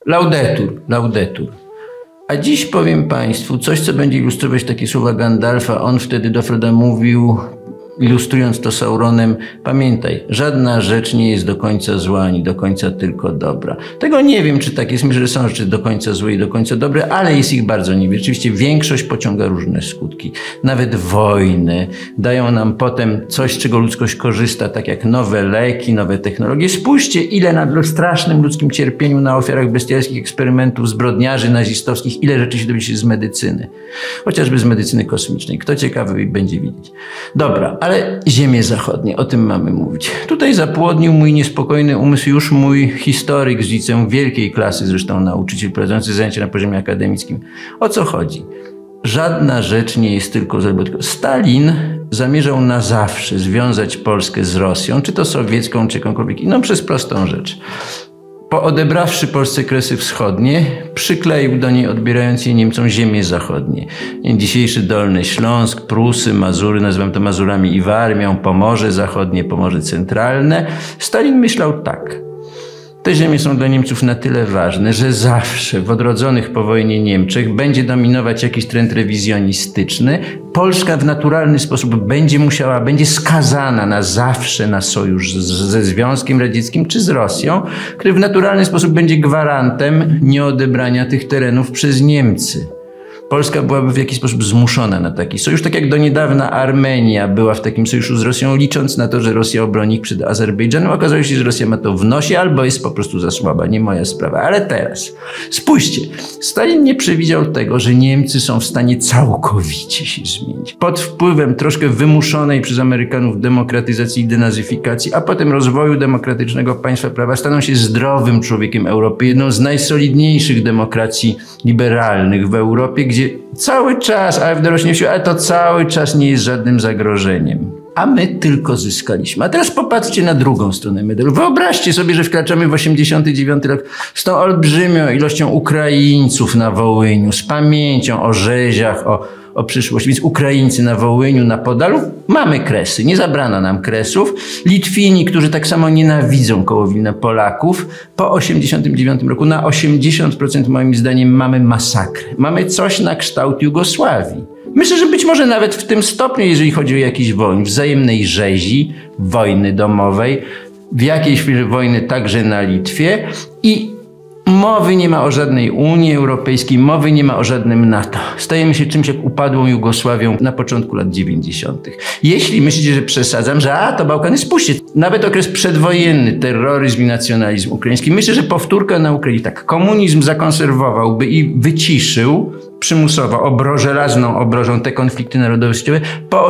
Laudetur, laudetur. A dziś powiem Państwu coś, co będzie ilustrować takie słowa Gandalfa. On wtedy do Froda mówił, ilustrując to Sauronem: pamiętaj, żadna rzecz nie jest do końca zła, ani do końca tylko dobra. Tego nie wiem, czy tak jest. Myślę, że są rzeczy do końca złe i do końca dobre, ale jest ich bardzo niewiele. Rzeczywiście większość pociąga różne skutki. Nawet wojny dają nam potem coś, z czego ludzkość korzysta, tak jak nowe leki, nowe technologie. Spójrzcie, ile na strasznym ludzkim cierpieniu, na ofiarach bestialskich eksperymentów zbrodniarzy nazistowskich, ile rzeczy się dowiedzieć z medycyny. Chociażby z medycyny kosmicznej. Kto ciekawy będzie widzieć. Dobra. Ale ziemie zachodnie, o tym mamy mówić. Tutaj zapłodnił mój niespokojny umysł już mój historyk z liceum wielkiej klasy, zresztą nauczyciel prowadzący zajęcia na poziomie akademickim. O co chodzi? Żadna rzecz nie jest tylko zła. Stalin zamierzał na zawsze związać Polskę z Rosją, czy to sowiecką, czy jakąkolwiek inną, przez prostą rzecz. Odebrawszy Polsce Kresy Wschodnie, przykleił do niej, odbierając je Niemcom, ziemie zachodnie. Dzisiejszy Dolny Śląsk, Prusy, Mazury, nazywam to Mazurami i Warmią, Pomorze Zachodnie, Pomorze Centralne. Stalin myślał tak. Te ziemie są dla Niemców na tyle ważne, że zawsze w odrodzonych po wojnie Niemczech będzie dominować jakiś trend rewizjonistyczny. Polska w naturalny sposób będzie skazana na zawsze na sojusz ze Związkiem Radzieckim czy z Rosją, który w naturalny sposób będzie gwarantem nieodebrania tych terenów przez Niemcy. Polska byłaby w jakiś sposób zmuszona na taki sojusz, tak jak do niedawna Armenia była w takim sojuszu z Rosją, licząc na to, że Rosja obroni ich przed Azerbejdżanem. Okazało się, że Rosja ma to w nosie, albo jest po prostu za słaba, nie moja sprawa. Ale teraz, spójrzcie, Stalin nie przewidział tego, że Niemcy są w stanie całkowicie się zmienić. Pod wpływem troszkę wymuszonej przez Amerykanów demokratyzacji i denazyfikacji, a potem rozwoju demokratycznego państwa prawa, staną się zdrowym człowiekiem Europy, jedną z najsolidniejszych demokracji liberalnych w Europie, gdzie cały czas AfD rośnie w siłę, ale to cały czas nie jest żadnym zagrożeniem. A my tylko zyskaliśmy. A teraz popatrzcie na drugą stronę medalu. Wyobraźcie sobie, że wkraczamy w 89 rok z tą olbrzymią ilością Ukraińców na Wołyniu, z pamięcią o rzeziach, o przyszłości. Więc Ukraińcy na Wołyniu, na Podalu, mamy Kresy. Nie zabrano nam Kresów. Litwini, którzy tak samo nienawidzą koło Wilna Polaków, po 89 roku na 80% moim zdaniem mamy masakrę. Mamy coś na kształt Jugosławii. Myślę, że być może nawet w tym stopniu, jeżeli chodzi o jakieś wojny, wzajemnej rzezi, wojny domowej, w jakiejś chwili wojny także na Litwie i mowy nie ma o żadnej Unii Europejskiej, mowy nie ma o żadnym NATO. Stajemy się czymś jak upadłą Jugosławią na początku lat 90. Jeśli myślicie, że przesadzam, że to Bałkany, spójrzcie, nawet okres przedwojenny, terroryzm i nacjonalizm ukraiński, myślę, że powtórka na Ukrainie, tak, komunizm zakonserwowałby i wyciszył przymusowo, żelazną obrożą te konflikty narodowościowe po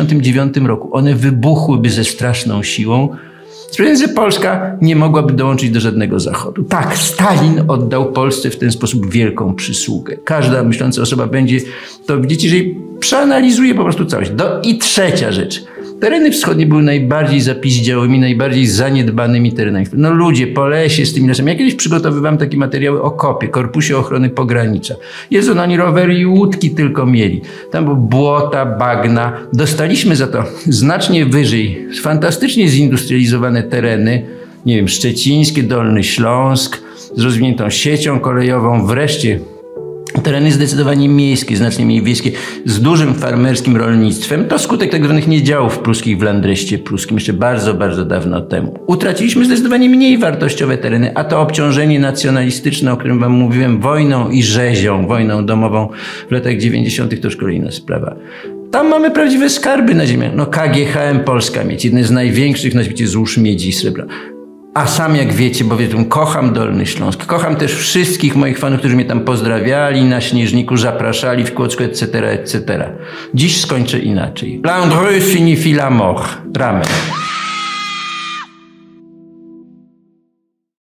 89 roku. One wybuchłyby ze straszną siłą, sprawiając, że Polska nie mogłaby dołączyć do żadnego Zachodu. Tak, Stalin oddał Polsce w ten sposób wielką przysługę. Każda myśląca osoba będzie to widzieć, jeżeli przeanalizuje po prostu całość. I trzecia rzecz. Tereny wschodnie były najbardziej zapiździałymi, najbardziej zaniedbanymi terenami. No ludzie po lesie z tymi lasami. Ja kiedyś przygotowywałem takie materiały o KOP-ie, Korpusie Ochrony Pogranicza. Jezu, no oni rowery i łódki tylko mieli. Tam były błota, bagna. Dostaliśmy za to znacznie wyżej fantastycznie zindustrializowane tereny, nie wiem, szczecińskie, Dolny Śląsk, z rozwiniętą siecią kolejową, wreszcie tereny zdecydowanie miejskie, znacznie mniej wiejskie, z dużym farmerskim rolnictwem. To skutek tak zwanych niedziałów pruskich w Landreście pruskim jeszcze bardzo, bardzo dawno temu. Utraciliśmy zdecydowanie mniej wartościowe tereny, a to obciążenie nacjonalistyczne, o którym wam mówiłem, wojną i rzezią, wojną domową w latach 90. to już kolejna sprawa. Tam mamy prawdziwe skarby na ziemię. No KGHM Polska mieć, jedne z największych na świecie złóż miedzi i srebra. A sam jak wiecie, bo wiecie, kocham Dolny Śląsk, kocham też wszystkich moich fanów, którzy mnie tam pozdrawiali, na Śnieżniku zapraszali, w Kłodzku, etc., etc. Dziś skończę inaczej. L'Andreu signifie la mort. Ramen.